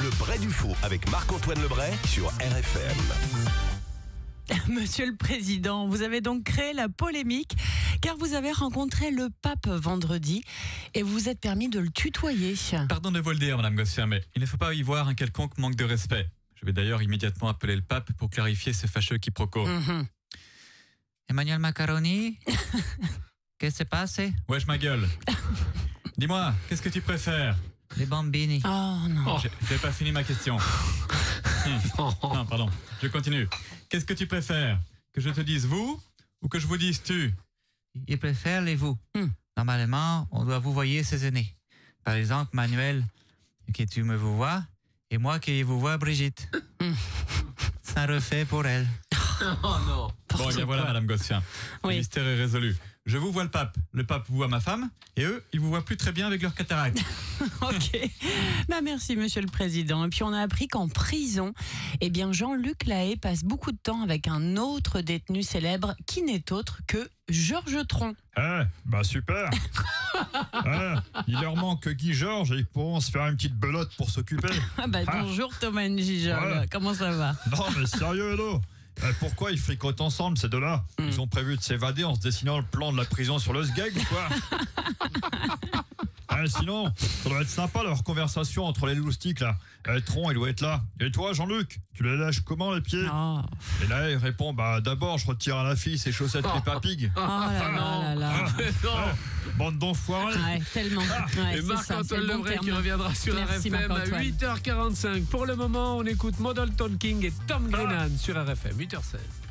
Le Bray du Faux avec Marc-Antoine Lebray sur RFM. Monsieur le Président, vous avez donc créé la polémique car vous avez rencontré le pape vendredi et vous vous êtes permis de le tutoyer. Pardon de vous le dire, Madame Gossier, mais il ne faut pas y voir un quelconque manque de respect. Je vais d'ailleurs immédiatement appeler le pape pour clarifier ce fâcheux quiproquo. Emmanuel Macaroni, qu'est-ce qui s'est passé? Wesh ma gueule. Dis-moi, qu'est-ce que tu préfères? Les bambini. Oh non. J'ai pas fini ma question. Non, pardon, je continue. Qu'est-ce que tu préfères? Que je te dise vous ou que je vous dise tu? Il préfère les vous. Normalement, on doit vous voyer ses aînés. Par exemple, Manuel, que tu me vous vois, et moi qui vous vois Brigitte. Ça refait pour elle. Oh non. Bon, et bien voilà, Madame Gossier. Oui. Le mystère est résolu. Je vous vois le pape vous voit ma femme, et eux, ils vous voient plus très bien avec leur cataracte. Ok. Merci, Monsieur le Président. Et puis on a appris qu'en prison, Jean-Luc Lahaye passe beaucoup de temps avec un autre détenu célèbre qui n'est autre que Georges Tron. Super. Il leur manque que Guy Georges et ils pourront se faire une petite belote pour s'occuper. Bonjour Thomas Njijol. Ouais. Comment ça va? Non mais sérieux, Hello. Pourquoi ils fricotent ensemble ces deux-là? Ils ont prévu de s'évader en se dessinant le plan de la prison sur le sgeg ou quoi? Sinon, ça doit être sympa leur conversation entre les loustiques là. Tron, il doit être là. Et toi, Jean-Luc, tu les lèches comment les pieds? Et là, il répond d'abord, je retire à la fille ses chaussettes Peppa Pig. Oh là là. Bande d'enfoirés. Ouais, tellement. Ouais, Et c'est ça, c'est Marc-Antoine le bon Lebray qui terme. reviendra sur Merci, RFM à Marc-Antoine. 8h45. Pour le moment, on écoute Model Talking et Tom Grennan sur RFM, 8h16.